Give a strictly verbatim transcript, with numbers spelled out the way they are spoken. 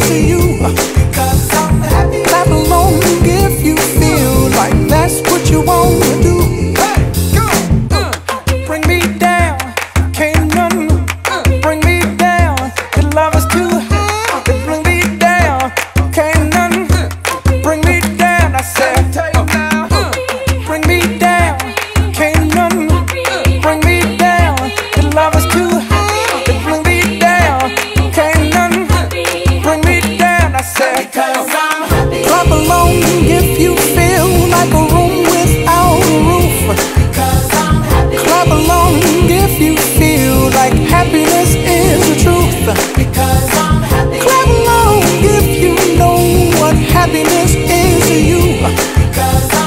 to you. Because I'm happy. Clap along if you feel like that's what you want to do. Hey, go. Uh, bring me down, can't none uh, bring me down. The love is too high to bring me down. Can't none uh, bring me down. I said, uh, uh, bring me down, can't none uh, bring me down. The love is too high to bring me down. Can't none uh, bring me down. I said, because I'm happy. Clap along if you feel like a room without a roof. Because I'm happy. Clap along if you feel like happiness is the truth. Because I'm happy. Clap along if you know what happiness is to you. Because